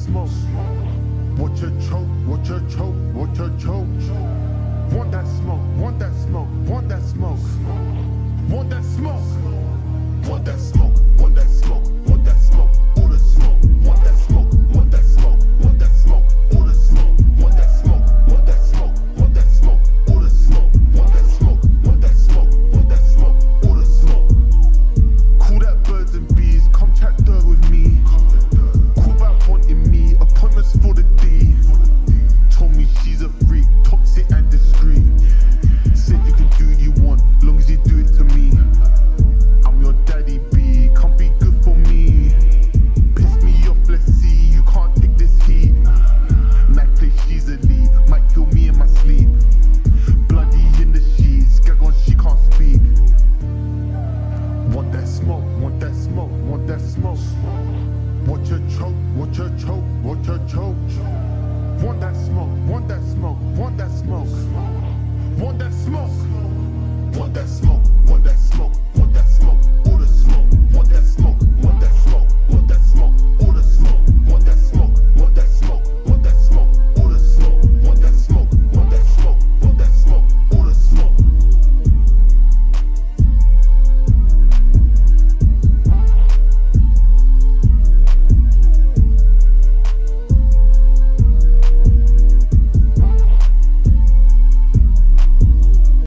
smoke. Want your choke, want your choke, want your choke. Want that smoke, want that smoke, want that smoke. Want that smoke, want that smoke, want that